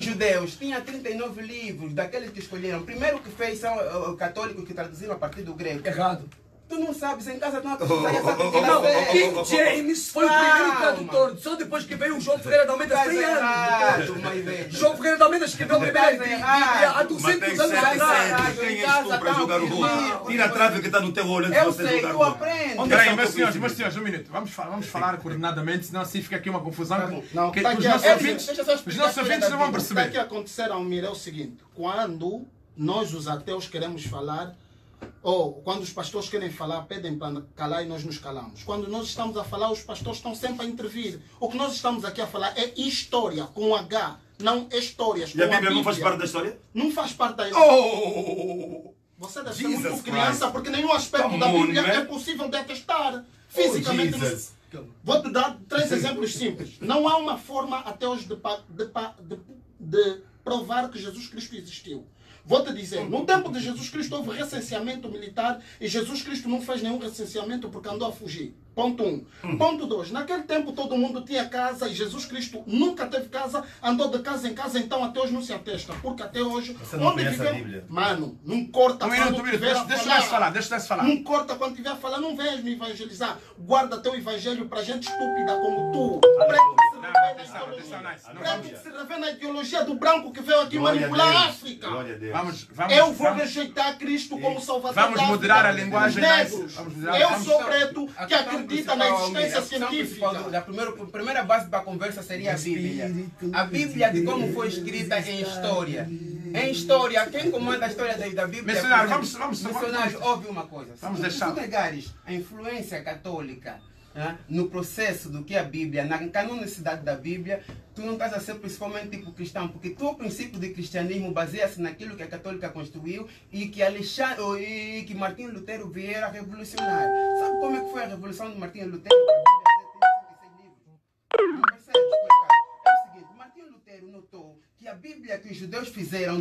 Judeus tinha 39 livros, daqueles que escolheram. Primeiro que fez são católicos que traduziram a partir do grego. Errado. Tu não sabes, em casa não precisa essa Não, King James foi o primeiro tradutor. Só depois que veio o João Ferreira de Almeida, 100 anos. João Ferreira de Almeida escreveu a primeira Bíblia há 200 anos atrás. Quem és tu para julgar o outro? Tira a trave que está no teu olho antes de Eu você sei, julgar tu o outro. aprendes. Peraí, meus senhores, um minuto. Vamos falar coordenadamente, senão assim fica aqui uma confusão. Não, Que tá os aqui, nossos ouvintes não vão o que está aqui perceber. a acontecer, Almir, é o seguinte: quando nós, os ateus, queremos falar, ou quando os pastores querem falar, pedem para calar e nós nos calamos. Quando nós estamos a falar, os pastores estão sempre a intervir. O que nós estamos aqui a falar é história, com H, não histórias. E a Bíblia não faz parte da história? Não faz parte da Oh! Você deve ser Jesus muito criança, Christ. porque nenhum aspecto Come da on, Bíblia man. é possível de atestar. Fisicamente. Jesus. Vou te dar 3 exemplos simples. Não há uma forma até hoje de provar que Jesus Cristo existiu. Vou te dizer, no tempo de Jesus Cristo houve recenseamento militar e Jesus Cristo não fez nenhum recenseamento porque andou a fugir. Ponto 1. Ponto 2. Naquele tempo todo mundo tinha casa e Jesus Cristo nunca teve casa, andou de casa em casa, então até hoje não se atesta. Porque até hoje, Você não conhece a Bíblia. Mano, não corta Um minuto, deixa eu falar. Não corta quando tiver a falar, não venhas me evangelizar. Guarda teu evangelho para gente estúpida como tu. Preto que se revê na ideologia do branco que veio aqui manipular a África. Glória a Deus. Eu vou rejeitar Cristo como Salvador Vamos da moderar África, a linguagem, dos nice. negros. Vamos moderar. Eu Vamos- sou preto que acredita na existência científica. A primeira base da conversa seria a Bíblia. A Bíblia de como foi escrita em história. Em história, quem comanda a história da Bíblia? Missionário, por exemplo, vamos- missionário, ouve uma coisa. Vamos Se deixar. tu negares a influência católica, né, no processo do que é a Bíblia, na canonicidade da Bíblia, tu não estás a ser principalmente tipo cristão, porque tu, o princípio de cristianismo baseia-se naquilo que a católica construiu e que Martinho Lutero viera a revolucionar. Sabe como é que foi a revolução de Martinho Lutero? Não percebe explicar. É o seguinte, Martinho Lutero notou que a Bíblia que os judeus fizeram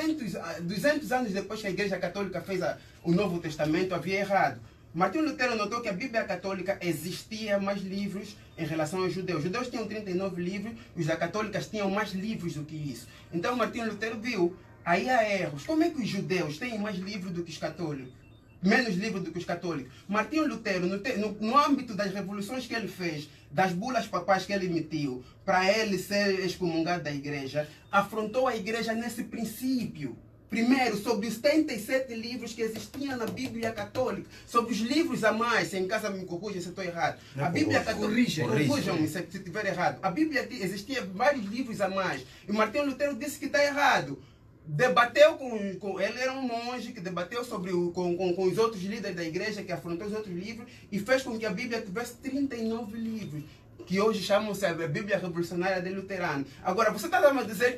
200 anos depois que a Igreja Católica fez o Novo Testamento havia errado. Martinho Lutero notou que a Bíblia Católica existia mais livros em relação aos judeus. Os judeus tinham 39 livros, os da Católicas tinham mais livros do que isso. Então Martinho Lutero viu, aí há erros. Como é que os judeus têm mais livros do que os católicos? Menos livros do que os católicos. Martinho Lutero, no âmbito das revoluções que ele fez, das bulas papais que ele emitiu, para ele ser excomungado da igreja, afrontou a igreja nesse princípio. Primeiro, sobre os 77 livros que existiam na Bíblia Católica, sobre os livros a mais, se em casa me corrija se estou errado. A Bíblia Católica, corrijam-me se estiver errado. A Bíblia existia vários livros a mais. E Martinho Lutero disse que está errado. Debateu ele era um monge que debateu com os outros líderes da igreja, que afrontou os outros livros e fez com que a Bíblia tivesse 39 livros, que hoje chamam-se a Bíblia Revolucionária de Luterano. Agora, você está a dizer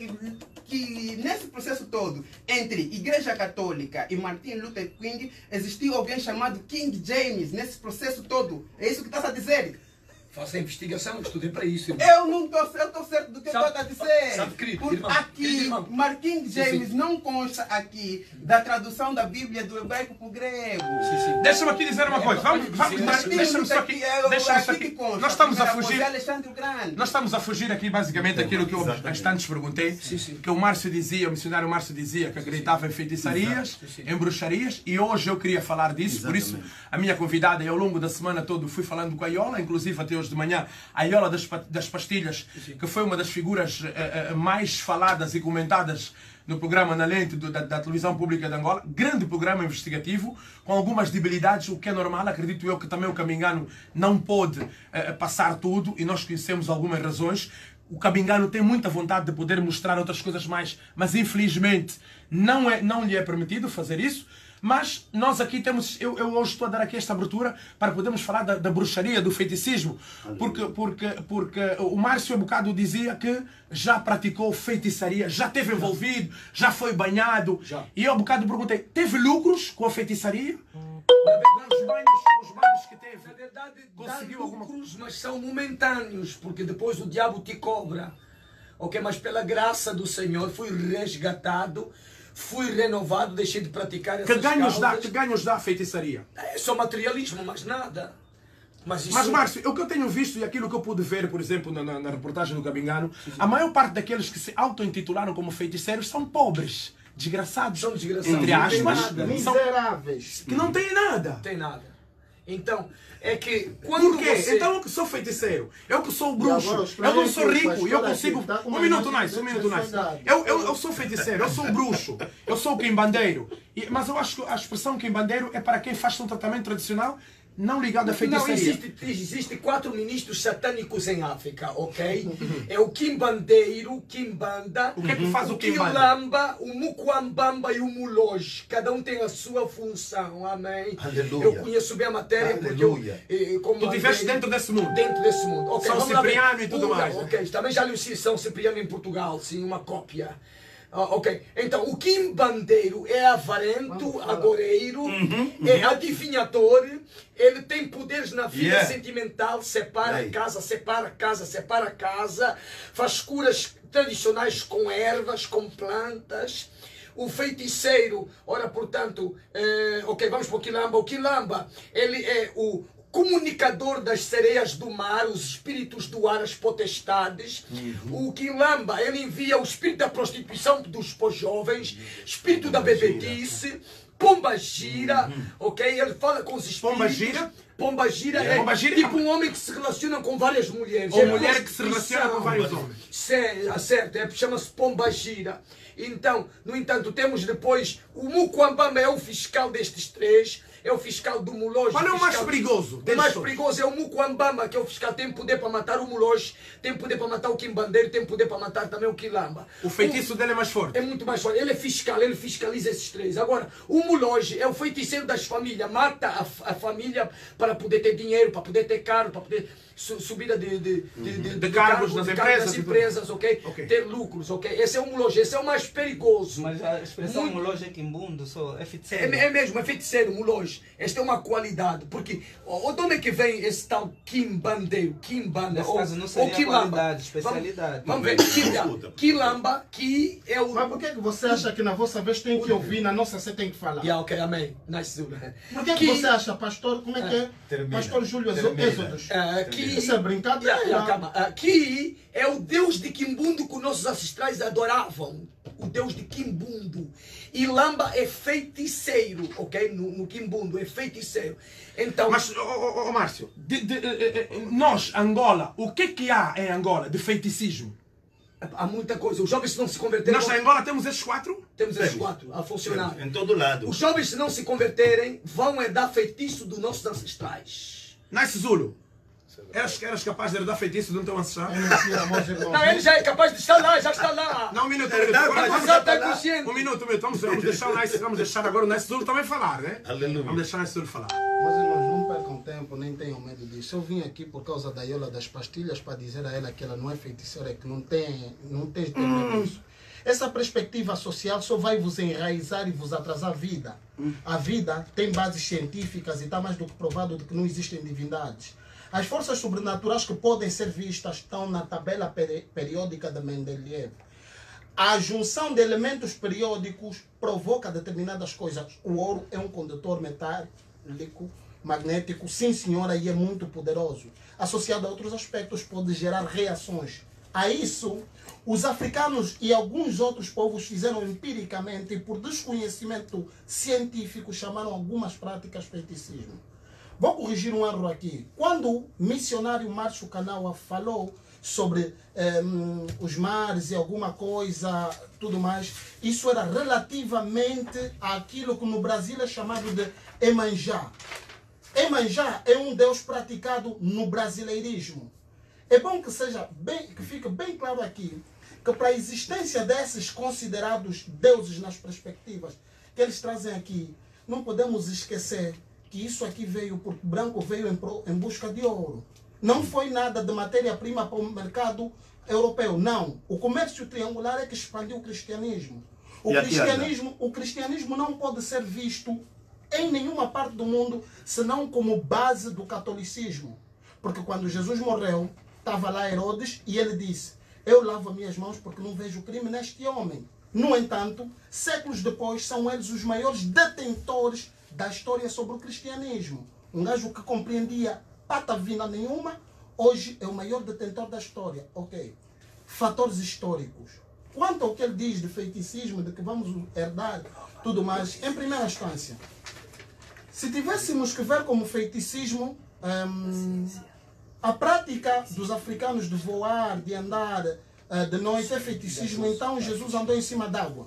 que nesse processo todo, entre Igreja Católica e Martin Luther King, existiu alguém chamado King James, nesse processo todo. É isso que estás a dizer? Faça a investigação, estudei para isso. Irmão. Eu estou certo do que eu estou a dizer. Sabe, querido, Porque irmão, aqui, querido irmão. Martin James Sim. não consta aqui da tradução da Bíblia do hebraico para o grego. Deixa-me aqui dizer uma coisa. Deixa-me só aqui. Deixa-me só aqui. Nós estamos a fugir. Alexandre o Grande. Nós estamos a fugir aqui basicamente daquilo que eu antes perguntei, que o Márcio dizia, o missionário Márcio dizia que acreditava em feitiçarias, em bruxarias, e hoje eu queria falar disso, por isso a minha convidada, e ao longo da semana toda fui falando com a Iola, inclusive até hoje de manhã, a Iola das Pastilhas, que foi uma das figuras mais faladas e comentadas no programa Na Lente da televisão pública de Angola, grande programa investigativo, com algumas debilidades, o que é normal, acredito eu que também o Cabingano não pôde passar tudo, e nós conhecemos algumas razões. O Cabingano tem muita vontade de poder mostrar outras coisas mais, mas infelizmente não lhe é permitido fazer isso. Mas nós aqui temos, eu hoje estou a dar aqui esta abertura para podermos falar da bruxaria, do feiticismo, porque o Márcio há bocado dizia que já praticou feitiçaria, já esteve envolvido, já foi banhado. Já. E eu há bocado perguntei, teve lucros com a feitiçaria? Os banhos que teve, Na verdade, conseguiu dá alguma lucros, mas são momentâneos, porque depois o diabo te cobra. Ok, mas pela graça do Senhor fui resgatado, fui renovado, deixei de praticar essas Que ganhos causas. dá a feitiçaria? É só materialismo, mais nada. Mas Márcio, o que eu tenho visto e aquilo que eu pude ver, por exemplo, na reportagem do Gabingano, a maior parte daqueles que se auto-intitularam como feiticeiros são pobres, desgraçados. São desgraçados. Entre aspas, miseráveis. que não têm nada. Não tem nada. Então, é que quando Por quê? você... Então eu que sou feiticeiro, eu que sou bruxo, agora, eu não sou rico e eu pastor, consigo... aqui, tá com Um uma minuto, imagem Nice, um de minuto, Nice. sociedade. Eu sou feiticeiro, eu sou bruxo, eu sou quimbandeiro. Mas eu acho que a expressão quimbandeiro é para quem faz um tratamento tradicional não ligado à Não, feitiçaria. existe 4 ministros satânicos em África, ok? É o Quimbandeiro, Quimbanda, O que é que faz o Quimbanda? Quilamba, o Mukwambamba e o Muloj. Cada um tem a sua função, amém? Aleluia. Eu conheço bem a matéria Aleluia. porque eu... como Tu estiveste andei dentro desse mundo. dentro desse mundo. Okay, São vamos lá ver. Cipriano e tudo mais, né? Ok, também já li o São Cipriano em Portugal, sim, uma cópia. Ok, então o quimbandeiro é avarento, agoreiro, é adivinhador, ele tem poderes na vida sentimental, separa casa, separa casa, separa casa, faz curas tradicionais com ervas, com plantas. O feiticeiro, ora, portanto, ok, vamos para o Quilamba. O Quilamba, ele é o comunicador das sereias do mar, os espíritos do ar, as potestades. O Quilamba, ele envia o espírito da prostituição dos jovens, espírito da bebedice, pomba gira, ok? Ele fala com os espíritos. Pomba gira? Pomba gira é Pomba gira? tipo um homem que se relaciona com várias mulheres. Ou É mulher que se relaciona com vários homens. Certo, chama-se pomba gira. Então, no entanto, temos depois o Mukwambamba é o fiscal destes três, é o fiscal do Muloj. Qual é o mais perigoso? O mais perigoso é o Mukwambamba, que é o fiscal. Tem poder para matar o Muloj, tem poder para matar o Quimbandeiro, tem poder para matar também o Quilamba. O feitiço dele é mais forte. É muito mais forte. Ele é fiscal, ele fiscaliza esses três. Agora, o Muloj é o feiticeiro das famílias. Mata a família para poder ter dinheiro, para poder ter carro, para poder subida de cargos nas empresas, ok? Ter lucros, ok? Esse é o Muloj, esse é o mais perigoso. Mas a expressão Muloj é quimbundo, só é feiticeiro. É mesmo, é feiticeiro, Muloj. Esta é uma qualidade, porque de onde é que vem esse tal Quimbandeiro, Quimbanda, Nesse caso não seria qualidade, especialidade. Vamos ver, Quilamba, que é o... Mas por que você acha que na vossa vez tem que ouvir, na nossa você tem que falar? Yeah, ok, amém. Nice, Zula. Por que você acha, pastor, como é que é? Pastor Júlio Êxodos. Isso é brincadeira. Calma. Que é o Deus de Quimbundo que os nossos ancestrais adoravam. O Deus de Quimbundo. E Lamba é feiticeiro, ok? No Quimbundo é feiticeiro. Então... Mas, Márcio, nós, Angola, o que há em Angola de feiticismo? Há muita coisa. Os jovens, se não se converterem... Nós em Angola temos esses 4? Temos esses 4 a funcionar. Em todo lado. Os jovens, se não se converterem, vão herdar feitiço dos nossos ancestrais. Nice Zulu. Eras capaz de herdar feitiço de um teu ancestral? Não, ele já é capaz de estar lá, já está lá. Não, um minuto. Já está consciente. Um minuto. Vamos deixar agora o Nice Zulu também falar, né? Aleluia. Vamos deixar o Nice Zulu falar. Mas irmãos, não percam tempo, nem tenham medo disso. Eu vim aqui por causa da Iola das pastilhas para dizer a ela que ela não é feiticeira, que não tem de ter medo disso. Essa perspectiva social só vai vos enraizar e vos atrasar a vida. A vida tem bases científicas e está mais do que provado de que não existem divindades. As forças sobrenaturais que podem ser vistas estão na tabela periódica de Mendeleev. A junção de elementos periódicos provoca determinadas coisas. O ouro é um condutor metálico, magnético, sim senhora, e é muito poderoso. Associado a outros aspectos, pode gerar reações. A isso, os africanos e alguns outros povos fizeram empiricamente e por desconhecimento científico chamaram algumas práticas feiticismo. Vou corrigir um erro aqui. Quando o missionário Márcio Kanawa falou sobre os mares e alguma coisa, tudo mais, isso era relativamente àquilo que no Brasil é chamado de Emanjá. Emanjá é um deus praticado no brasileirismo. É bom que fique bem claro aqui que para a existência desses considerados deuses nas perspectivas que eles trazem aqui, não podemos esquecer que isso aqui veio porque o branco veio em busca de ouro. Não foi nada de matéria-prima para o mercado europeu, não. O comércio triangular é que expandiu o cristianismo. O cristianismo não pode ser visto em nenhuma parte do mundo senão como base do catolicismo. Porque quando Jesus morreu, estava lá Herodes e ele disse: eu lavo as minhas mãos porque não vejo crime neste homem. No entanto, séculos depois, são eles os maiores detentores da história sobre o cristianismo. Um gajo que compreendia patavina nenhuma, hoje é o maior detentor da história. Ok. Fatores históricos. Quanto ao que ele diz de feiticismo, de que vamos herdar, tudo mais, em primeira instância, se tivéssemos que ver como feiticismo a prática dos africanos de voar, de andar de noite é feiticismo, então Jesus andou em cima d'água.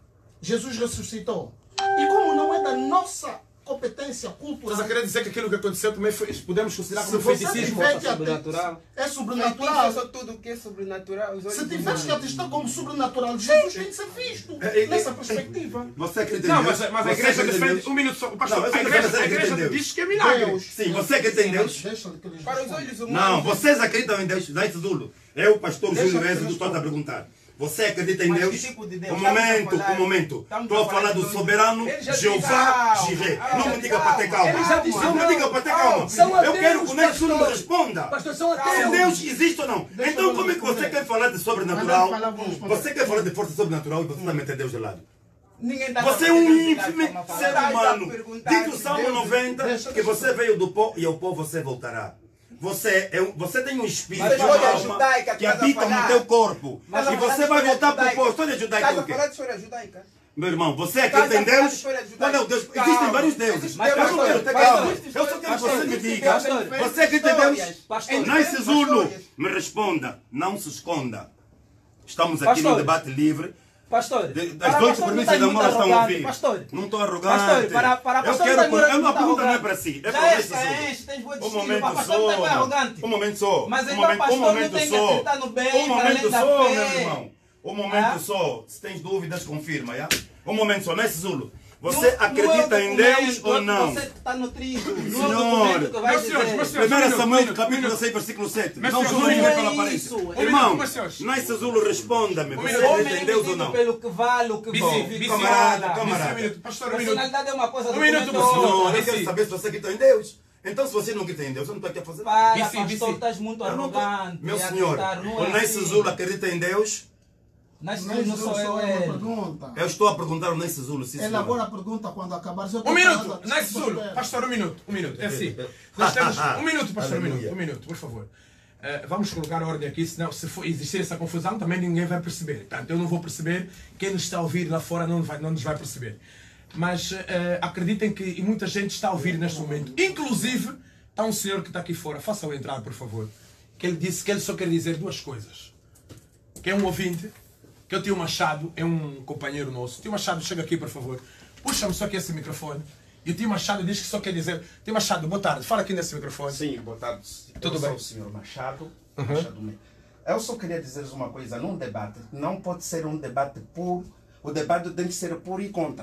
Jesus ressuscitou. E como não é da nossa competência cultural... Estás a querer dizer que aquilo que aconteceu também foi, podemos considerar como você feiticismo? tiver que sobrenatural. É sobrenatural. Só tudo o que é sobrenatural. Se tiveres que atestar como sobrenatural, Jesus tem que ser visto nessa perspectiva. Você acredita Não, em Deus? mas a igreja defende... Um minuto só. Pastor, a igreja diz que é milagre. Sim, você acredita em Deus? Deixa-lhe que eles Para os olhos humanos. Não, vocês acreditam em Deus. Não é Zulo. É o pastor Júlio Êxodo que está a perguntar. Você acredita em Mas Deus? que tipo de Deus? Um momento. Estou a falar do soberano Ele já Jeová disse, Jireh. calma, Não me diga para ter calma. Ele já disse, Não me diga para ter calma. São Eu quero que o ateus, Neto Zulo me pastor. responda. Pastor, são Se ateus. Deus existe ou não. Então como é que você quer falar de sobrenatural? Você quer falar de força sobrenatural e você está metendo Deus de lado? Ninguém tá Você é um fazendo ínfimo verdade, ser tá humano. perguntar Diz o se Salmo Deus- 90 que você veio do pó e ao pó você voltará. Você tem um espírito, Mas uma história alma judaica que estás a habita no falar. teu corpo. Mas E você vai voltar para o pó. História judaica Estás é a o quê? falar de história judaica? Meu irmão, você Estás acredita em a falar de Deus? história judaica? Qual é o Deus? Calma. Existem vários deuses. Existe Mas eu Deus, não quero ter pastor. calma. Existe Eu só quero que você me Existe diga. Deus, Você acredita em Deus? Pastor. Nice Zulo, me responda. Não se esconda. Estamos aqui Pastor. no debate livre. Pastor, As para duas pastor não premissas está da muito mola estão a arrogante. ouvir. Pastor, Não estou arrogante. Pastor, para Eu pastor quero. não está muito A pergunta não é arrogante. para si. É Já para o esta Nice enche, tens Zulo. muito Um estilo, momento para pastor não é só. arrogante. Um momento só. Mas Um então momento- pastor um não momento tem que só. acreditar no bem, Um para momento além da só, fé. meu irmão. Um momento só. Se tens dúvidas, confirma, já? Um momento só. Nice Zulo. Você acredita em Deus ou não? Você está nutrido. Senhor. Não é o documento que vai Meus senhores, meus dizer. senhores. 1 Samuel capítulo 6, versículo 7. Mas Não senhor, julguem não é pela isso. aparência. É Irmão, meus senhores. Nice Zulo, responda-me. Você minuto. acredita em Deus ou não? Pelo que vale, o que Bici, camarada, Bici, camarada. um minuto. Pastor, um minuto. Personalidade é uma coisa, Um minuto, documento é outra. Senhor, eu Bici. quero saber se você acredita em Deus. Então, se você não acredita em Deus, eu não estou aqui a fazer nada. Para, Bici, pastor, bici. estás muito Eu não tô- arrogante. Meu e senhor, acreditar, não o é Nice assim. Zulo acredita em Deus? Nice Zulo não sou eu, uma ele. pergunta. Eu estou a perguntar ao Nice Zulo, sim, senhor. Elabora a pergunta quando acabar. Um minuto, Nice Zulo. Pastor, um minuto. É assim. Nós temos. Um minuto, pastor, Aleluia. um minuto, por favor. Vamos colocar a ordem aqui, senão se for existir essa confusão também ninguém vai perceber. Portanto, eu não vou perceber, quem nos está a ouvir lá fora não nos vai perceber. Mas acreditem que e muita gente está a ouvir neste momento. Inclusive, está um senhor que está aqui fora, faça-o entrar, por favor. Que ele disse que ele só quer dizer duas coisas. Que é um ouvinte, que o Tio Machado é um companheiro nosso. Tio Machado, chega aqui, por favor. Puxa-me só aqui esse microfone. E o Tio Machado diz que só quer dizer... Tio Machado, boa tarde. Fala aqui nesse microfone. Sim, boa tarde. Tudo Eu bem. sou o senhor Machado. Machado Mendes. Eu só queria dizer-lhes uma coisa. Num debate, não pode ser um debate por... O debate tem que ser por e contra.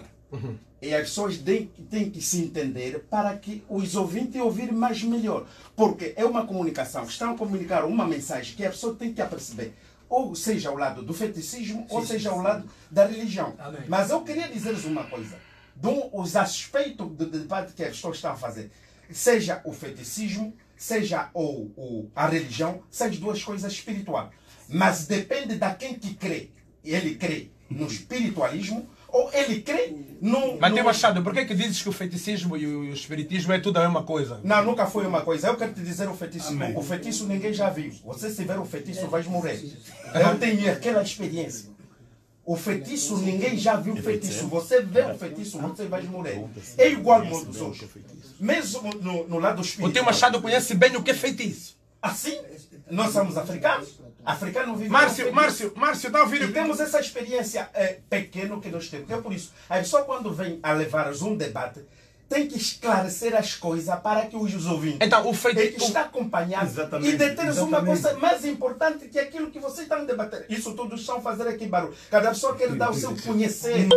E as pessoas têm que se entender para que os ouvintes ouvirem mais melhor. Porque é uma comunicação. Estão a comunicar uma mensagem que a pessoa tem que perceber. Ou seja ao lado do feticismo, ou seja ao lado da religião. Amém. Mas eu queria dizer-lhes uma coisa. Os aspectos do debate que as pessoas estão a fazer, seja o feticismo, seja a religião, são as duas coisas espirituais. Mas depende de quem que crê. Ele crê no espiritualismo ou ele crê no... Mas Tio Machado, por que dizes que o feticismo e o espiritismo é tudo a mesma coisa? Não, nunca foi uma coisa. Eu quero te dizer o feitiço. Amém. O feitiço ninguém já viu. Você se ver o feitiço, vais morrer. Eu tenho aquela experiência. O feitiço, ninguém já viu o feitiço. Você vê o feitiço, você vai morrer. É igual ao mundo dos outros. Mesmo no lado O espiritual. Tio Machado conhece bem o que é feitiço. Assim, nós somos africanos. Africano vive Márcio, está a ouvir? E temos essa experiência pequena que nós temos. É por isso, a pessoa quando vem a levar um debate, tem que esclarecer as coisas para que os ouvintes Então, o tem que feitiço... estar acompanhado Exatamente, e de ter uma exatamente. coisa mais importante que aquilo que vocês estão a debater. Isso tudo estão a fazer aqui barulho. Cada pessoa quer dar o seu conhecer. Mas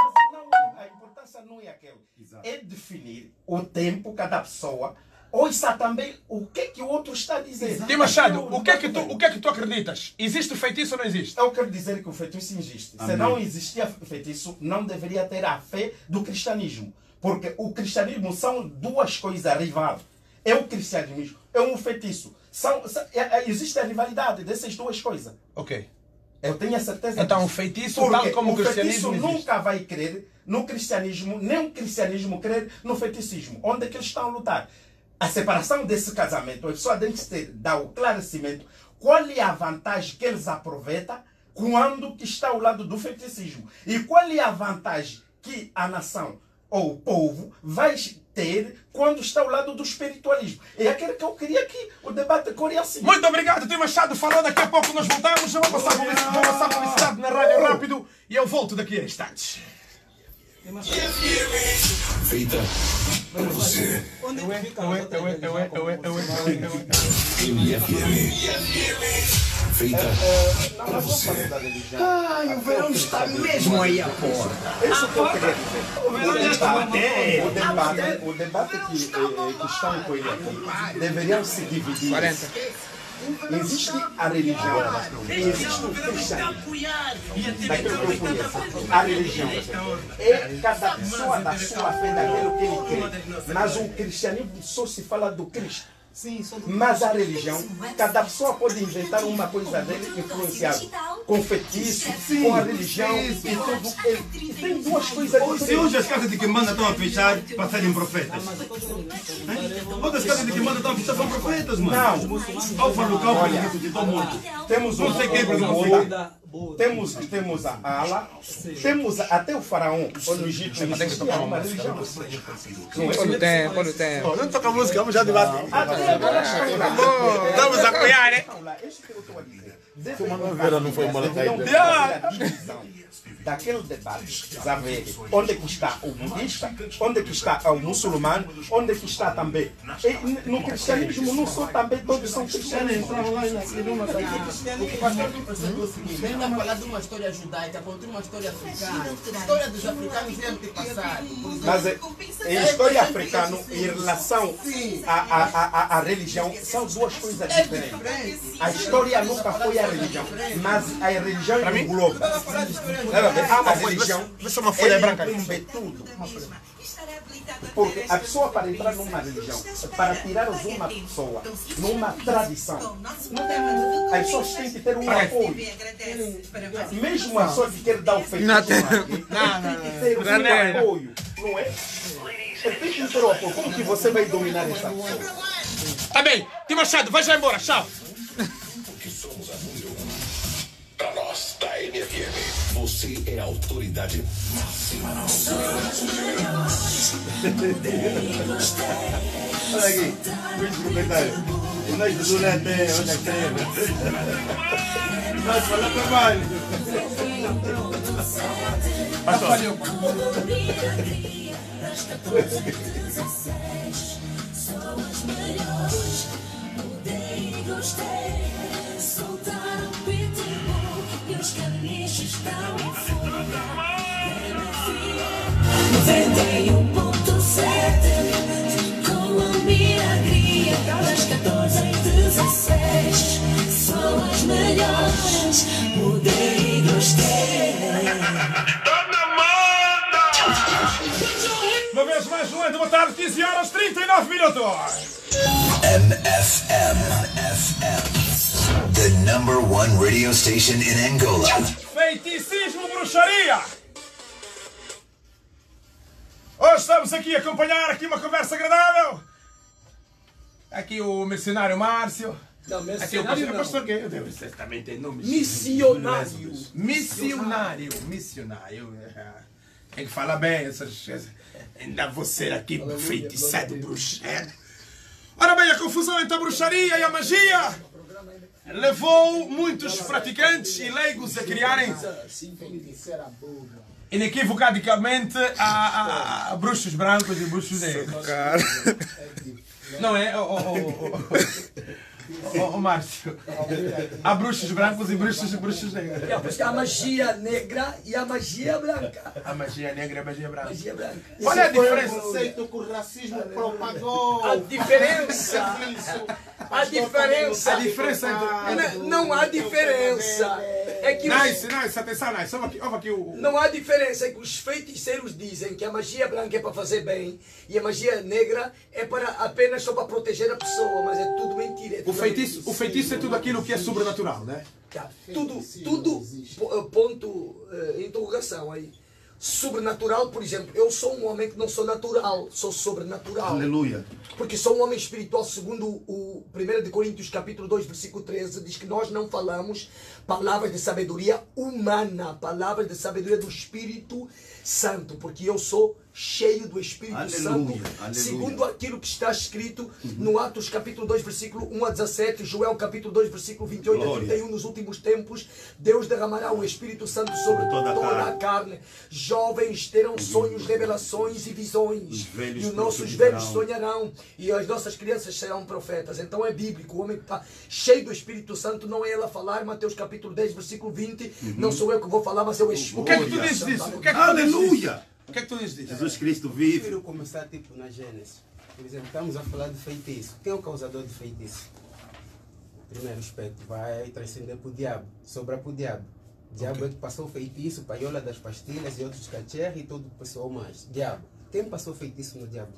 não, a importância não é aquela. É definir o tempo, cada pessoa. Ouça também o que o outro está a dizer. Tio Machado, o que é que tu acreditas? Existe o feitiço ou não existe? Eu quero dizer que o feitiço existe. Amém. Se não existia feitiço, não deveria ter a fé do cristianismo. Porque o cristianismo são duas coisas rivais. É o cristianismo, é um feitiço. Existe a rivalidade dessas duas coisas. Ok. Eu tenho a certeza Então o disso. feitiço, Porque tal como o feitiço cristianismo, existe. nunca vai crer no cristianismo, nem o cristianismo crer no feiticismo. Onde é que eles estão a lutar? a separação desse casamento, a pessoa tem que dar o esclarecimento qual é a vantagem que eles aproveitam quando que está ao lado do feiticismo e qual é a vantagem que a nação ou o povo vai ter quando está ao lado do espiritualismo. É aquilo que eu queria que o debate corra assim. Muito obrigado, Tio Machado falou. Daqui a pouco nós voltamos. Eu vou passar publicidade na rádio rápido e eu volto daqui a instantes. Feita para você. Onde é que fica a Feita para você. Ai, o verão está mesmo aí à porta. Isso que eu queria dizer. O debate que estão com ele aqui deveriam se dividir. 40. Existe a religião e existe o cristianismo. Daquilo que eu conheço. A religião é cada pessoa da sua fé, daquilo que ele crê. Mas o cristianismo só se fala do Cristo. Mas a religião, cada pessoa pode inventar uma coisa dele influenciado com feitiço, com a religião e tudo. E tem duas coisas diferentes. Se hoje as casas de Quimbanda estão a fechar para serem profetas. Outras casas de Quimbanda estão a fechar são profetas, mano. Não. Alfa local, por exemplo, de todo mundo. Temos o Não sei quem, por exemplo, Buda, temos a Ala, temos até o faraó, ou no Egito, existia uma religião. Quando tem. Não toca música, vamos já debater. Até agora Estamos a apoiar, né? Isso que eu estou a dizer. Vera não foi embora Deveriam ter a divisão daquele debate, sabe? Onde é que está o budista, onde é que está o muçulmano, onde é que está também. E no cristianismo não só também todos são cristianos. Vem a falar de uma história judaica contra uma história africana. A história dos africanos tem que passar. Mas em história africana, em relação à religião, são duas coisas diferentes. A história nunca foi a religião, mas a religião engloba. A religião inclui tudo. Porque a pessoa, para entrar numa religião, para tirares uma pessoa numa tradição, as pessoas têm que ter um apoio. Mesmo a pessoa que quer dar o feitiço aqui, tem que ter um apoio, não é? Tem que ter o apoio. Como que você vai dominar essa pessoa? Tá bem, Tio Machado, vai já embora, tchau. Porque somos a número 1. Para nós, da MFM, você é a autoridade máxima na Olha aqui, muito comentário. O nós do Zuna tem, onde é que tem? Nós falamos trabalho. Soltaram o pitbull e os caniches estão em fuga. 91.7 Colômbia cria das 14 às 16. São as melhores, mudei e gostei. Uma vez mais, João, boa tarde, 15 horas 39 minutos. MFM, the #1 radio station in Angola. Feiticismo, bruxaria. Hoje estamos aqui a acompanhar aqui uma conversa agradável. Aqui o missionário Márcio. Não, Aqui o mercenário não. pastor que você também tem nome. Missionário. Missionário. Tem que falar bem essas coisas. Ainda você aqui feitiçado, bruxeiro. Ora bem, a confusão entre a bruxaria e a magia levou muitos praticantes e leigos a criarem inequivocadamente a bruxos brancos e bruxos negros. Não é? Márcio. Há bruxos brancos e bruxos negros. Porque há magia negra e a magia branca. A magia negra e a magia branca. Magia branca. Olha a diferença. O conceito que o racismo propagou. A diferença. A diferença entre... Não há diferença. É que Nice, atenção, nice. Ouve aqui o... Não há diferença, é que os feiticeiros dizem que a magia branca é para fazer bem e a magia negra é para apenas só para proteger a pessoa, mas é tudo mentira. É tudo O feitiço é tudo aquilo que é sobrenatural, né? Tudo ponto interrogação aí. sobrenatural, por exemplo, eu sou um homem que não sou natural, sou sobrenatural. Aleluia. Porque sou um homem espiritual, segundo o 1 de Coríntios capítulo 2, versículo 13, diz que nós não falamos palavras de sabedoria humana, palavras de sabedoria do Espírito Santo, porque eu sou cheio do Espírito Aleluia, Santo, aleluia. segundo aquilo que está escrito no Atos capítulo 2, versículo 1 a 17, Joel capítulo 2, versículo 28 a Glória. 31, nos últimos tempos, Deus derramará o Espírito Santo sobre Toda a toda a carne. carne. Jovens terão sonhos, revelações e visões. Os velhos E os nossos profetizarão. velhos sonharão. E as nossas crianças serão profetas. Então é bíblico. O homem que está cheio do Espírito Santo não é ele a falar. Mateus capítulo 10, versículo 20. Não sou eu que vou falar, mas é o Espírito. O que é que tu dizes disso? O que é que tu dizes disso? Aleluia. O que é que tu dizes disso? Jesus Cristo Eu vive. prefiro começar tipo na Gênesis. Por exemplo, estamos a falar de feitiço. Quem é o causador de feitiço? Primeiro aspecto, vai transcender para o diabo, sobra para o diabo. O diabo é que passou o feitiço, paiola das pastilhas e outros cachorros e todo o pessoal mais. Diabo. Quem passou feitiço no diabo?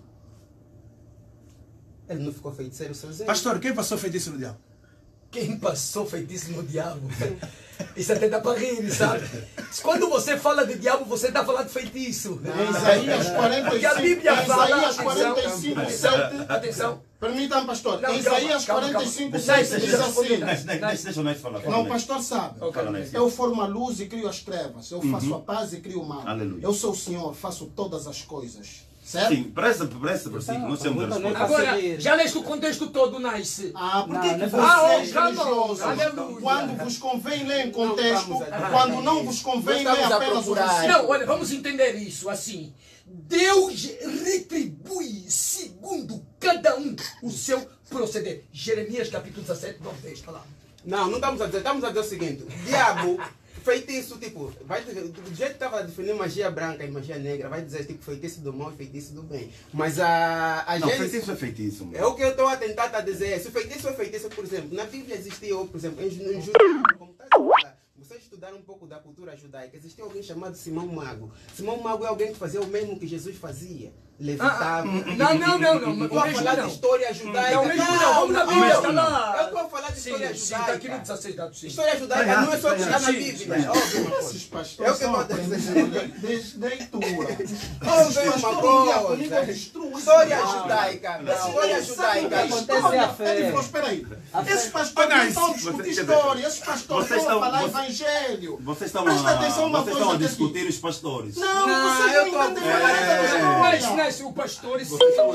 Ele não ficou feiticeiro sozinho. Pastor, quem passou feitiço no diabo? Quem passou feitiço no diabo? Isso até dá para rir, sabe? Quando você fala de diabo, você está falando de feitiço. Em Isaías 45, Porque a Bíblia em fala... Isaías 45, 7. Atenção. Permitam, pastor. Não, Em calma, Isaías calma, 45, calma. 7 Deixa diz eu responder. assim. Deixa nós falar. Não, o pastor sabe. Fala nesse. Eu formo a luz e crio as trevas. Eu faço a paz e crio o mal. Aleluia. Eu sou o Senhor, faço todas as coisas. Certo? Sim, presta versículo. Nós temos a resposta. Agora, já leste o contexto todo, Nice. Ah, por que Não, que não é vocês calma. religiosos, Aleluia. quando vos convém ler em contexto, Não estamos a- quando não vos convém Nós ler estamos a apenas o procurar. versículo? Não, olha, vamos entender isso assim. Deus retribui segundo cada um o seu proceder. Jeremias capítulo 17, 9, 10, está lá. Não estamos a dizer, estamos a dizer o seguinte, diabo, feitiço, tipo, vai dizer, do jeito que estava a definir magia branca e magia negra, vai dizer tipo feitiço do mal e feitiço do bem. Mas a Não, Gênesis- feitiço é feitiço. meu. é o que eu estou a tentar tá dizer. Se o feitiço é feitiço, por exemplo, na Bíblia existia, por exemplo, em judaísmo, como está a falar, vocês estudaram um pouco da cultura judaica, existia alguém chamado Simão Mago. Simão Mago é alguém que fazia o mesmo que Jesus fazia. Levitava. Não. Estou a o mesmo falar não. de história judaica. Não, o mesmo não. Vamos na Bíblia, está lá. Eu estou a falar de história Sim, está judaica. aqui no 16, dado sim. História judaica não é só que está na sim, Bíblia. sim. Óbvio uma Esses coisa. pastores Eu que são vou aprendendo desde leitura. Óbvio uma coisa. História judaica. História judaica. Acontece a fé. Espera aí. Esses pastores não estão a discutir Vocês- história. Esses pastores vocês estão a estão- falar vocês- evangelho. Vocês estão Presta atenção uma vocês estão a coisa aqui. discutir os pastores. Não, Não, vocês eu não tô a entendem falar nada da Mas, história. Nice, o pastor... Vocês estão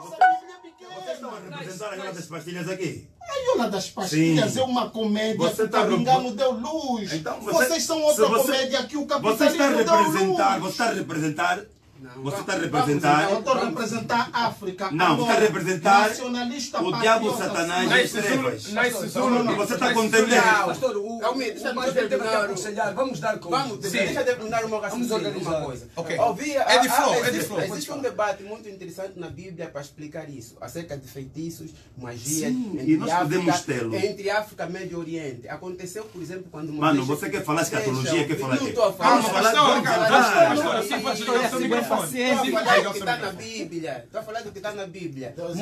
Vocês a representar a Ilha das Pastilhas aqui. A Iola das Pastilhas Sim. é uma comédia Você que o tá Cabingano deu luz. Então, Vocês são outra se você- comédia que o Você está a capitalismo deu representar, luz. você está a representar, você está a Eu representar estou a representar a África. Não, você está a agora, representar nacionalista, o diabo, patriota, Satanás e sim. as trevas. não. Você está a contender. Pastor, o Calma aí, deixa eu mais velho teve que terminar. aconselhar. Vamos dar conta. Vamos, deixa eu terminar o meu raciocínio de uma organizar. coisa. Ok. Ouvi, É de flow, é de existe- flow, pode Existe um falar. debate muito interessante na Bíblia para explicar isso, acerca de feitiços, magia, Sim, e nós podemos tê-lo. entre África e Médio Oriente. Aconteceu, por exemplo, quando Mano, Moisés- você quer falar escatologia, quer falar Não quê? estou a falar. Vamos falar- vamos falar- Pastor, assim pode chegar ao seu microfone. Estou a falar do que está Liga na o seu Bíblia. Estou a falar do que está na Bíblia. Deus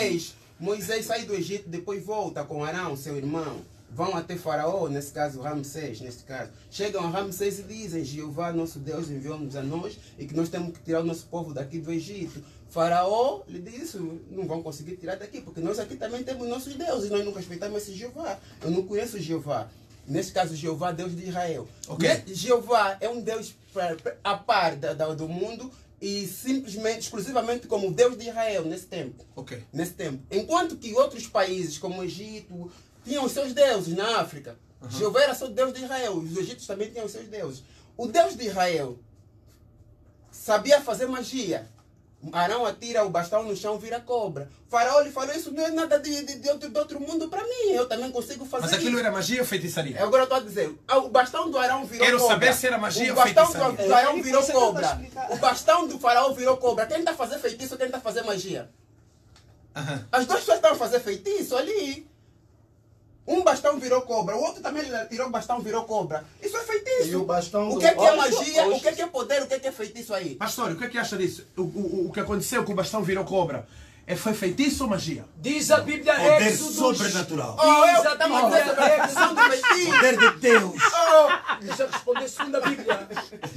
Moisés sai do Egito, depois volta com Arão, seu irmão. Vão até Faraó, nesse caso Ramsés, nesse caso. Chegam a Ramsés e dizem, Jeová, nosso Deus, enviou-nos a nós e que nós temos que tirar o nosso povo daqui do Egito. Faraó lhe disse, não vão conseguir tirar daqui, porque nós aqui também temos nossos deuses, nós não respeitamos esse Jeová. Eu não conheço Jeová. Nesse caso, Jeová, Deus de Israel. Ok. Jeová é um Deus a par do mundo e simplesmente, exclusivamente como Deus de Israel nesse tempo. Ok. Nesse tempo. Enquanto que outros países, como o Egito, tinham os seus deuses na África. Jeová era só Deus de Israel. Os egípcios também tinham os seus deuses. O Deus de Israel sabia fazer magia. Arão atira o bastão no chão, vira cobra. Faraó lhe falou, isso não é nada de outro mundo para mim. Eu também consigo fazer Mas aquilo isso. era magia ou feitiçaria? Agora eu estou a dizer, o bastão do Arão virou Quero cobra. saber se era magia o ou bastão feitiçaria. do Arão virou cobra. O bastão do Faraó virou cobra. Quem está a fazer feitiço, quem está a fazer magia? Aham. As duas pessoas estão a fazer feitiço ali. Um bastão virou cobra, o outro também tirou o bastão virou cobra. Isso é feitiço. E o bastão O do- que é Oxe, magia? oxe. O que é poder? O que é feitiço aí? Pastor, o que é que acha disso? O que aconteceu com o bastão virou cobra? Foi feitiço ou magia? Diz a Bíblia Poder Êxodo. sobrenatural. Oh, eu Diz a estava a dizer sobre a questão do feitiço. Poder de Deus. Deixa eu responder segundo a Bíblia. Deixa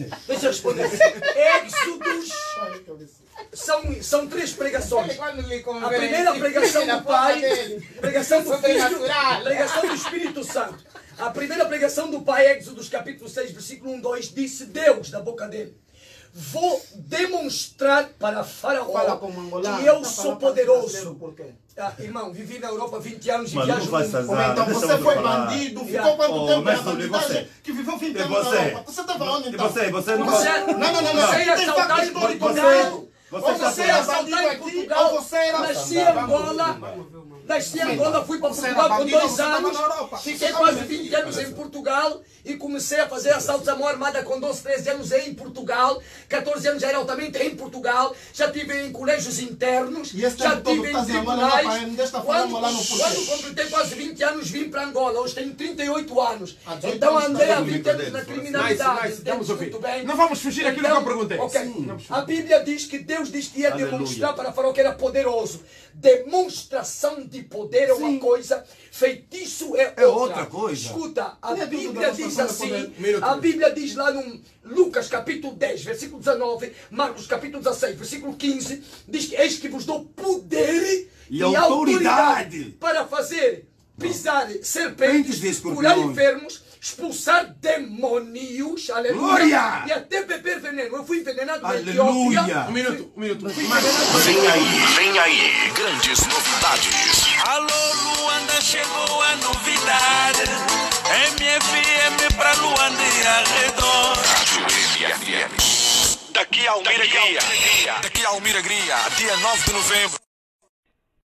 Deixa eu responder. Êxodos são 3 pregações. A primeira pregação do Pai, pregação do Filho, pregação do Espírito Santo. A primeira pregação do Pai, Êxodos capítulo 6, versículo 1, 2, disse Deus da boca dele: vou demonstrar para Faraó que eu sou poderoso. Irmão, vivi na Europa 20 anos e viajo muito. Então você foi bandido, ficou quanto tempo na bandidagem que viveu 20 anos na Europa? Você estava onde então? Você não... Você ia assaltar em Portugal. Você ia assaltar em Portugal. Nasci em Angola. Nasci em Angola, fui para Portugal com 2 anos. Fiquei quase 20 anos em Portugal e comecei a fazer assaltos à mão armada com 12, 13 anos em Portugal. 14 anos já era altamente em Portugal. Já estive em colégios internos. Já estive em tribunais. Quando completei quase 20 anos, vim para Angola. Hoje tenho 38 anos. Então andei há 20 anos na criminalidade. Muito bem. Não vamos fugir daquilo que eu perguntei. A Bíblia diz que Deus diz que ia demonstrar para Faraó que era poderoso. Demonstração de poder é uma coisa, feitiço é outra coisa. Escuta, a Bíblia diz assim, a Bíblia diz lá no Lucas capítulo 10, versículo 19, Marcos capítulo 16, versículo 15, diz que eis que vos dou poder e autoridade para fazer pisar serpentes, curar enfermos, expulsar demônios, aleluia, e até beber veneno. Eu fui envenenado na Etiópia. Um minuto. Vem aí, grandes novidades. Alô, Luanda, chegou a novidade. MFM pra Luanda e arredor. Rádio MFM. Daqui a Almira Gria, dia 9 de novembro.